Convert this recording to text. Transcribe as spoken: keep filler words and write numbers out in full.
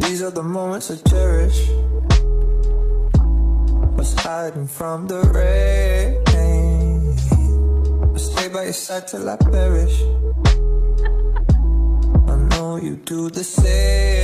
These are the moments I cherish. Was hiding from the rain. I'll stay by your side till I perish. I know you do the same.